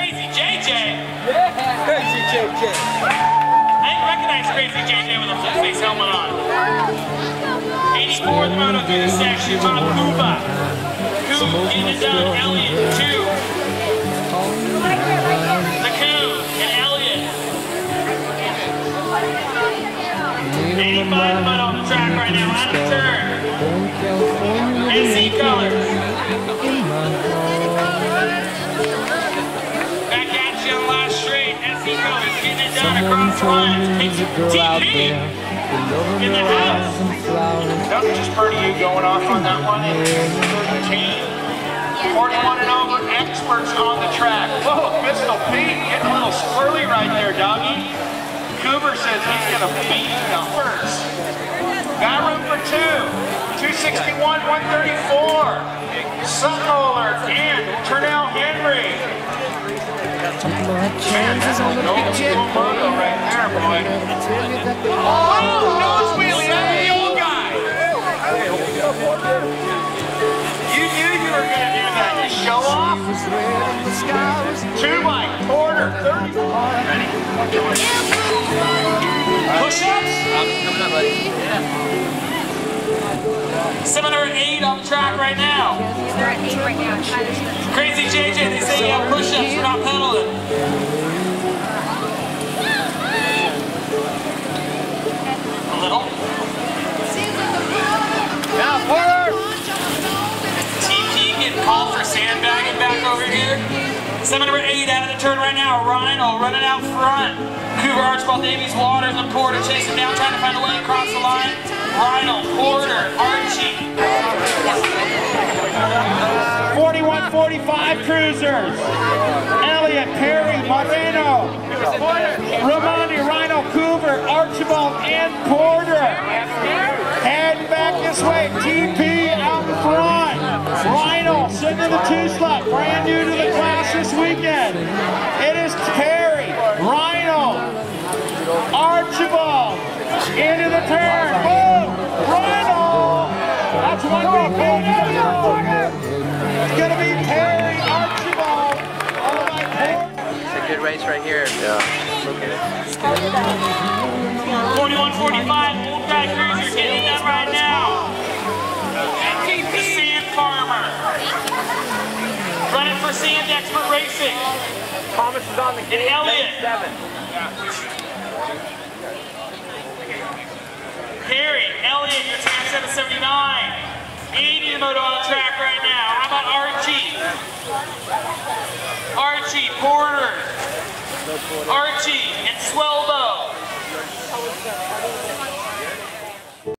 Crazy JJ. Yeah, Crazy JJ. I didn't recognize Crazy JJ with a full face helmet on. 84th moto through the section, Tom Kuba. Koo getting it done, Elliott, 2. The Koo and Elliott. 85 mud on the track right now, out of turn. SC colors. Back at you on the last straight. SC colors getting it done across the line. TP in the house. That was just pretty you going off on that one. 41 and over, experts on the track. Whoa, Pistol Pete getting a little squirrely right there, doggy. Cooper says he's going to beat numbers. Got room for 2. 261, 134. Suckoler and Turnell Henry. Chances on the picture. Right there, boy. Oh, nose wheelie, that's the old guy. You knew you were going to do that. You show off. 2 Mike Porter, 30. Ready? Push-ups? Coming up, buddy. Yeah. 708 on the track right now. They're at 8 right now. Crazy JJ, they say you have push-ups, we're not pedaling. A little. Now, Porter! TP getting called for sandbagging back over here. 708 out of the turn right now. Rhino running out front. Cougar, Archibald, Davies, Waters, and Porter chasing down, trying to find a way across the line. Rhino, Porter, Archie. 41-45 cruisers. Elliott, Perry, Moreno, Romani, Rhino, Cougar, Archibald, and Porter. Heading back this way. TP out in front. Rhino sitting in the 2 slot. Brand new to the class this weekend. It is Perry, Rhino, Archibald into the turn. Boom! Rhino! That's one big payday. It's going to be Perry, Archibald. Oh my God. It's a good race right here. Yeah. 41-45, old guy cruiser getting that right now. The Sand Farmer. Running for Sand Expert Racing. Thomas is on the gate. And Elliott. 7. Perry, Elliott, your time 779. 80 moto on the track right now. How about Archie? Archie, Porter. Archie and Swellba.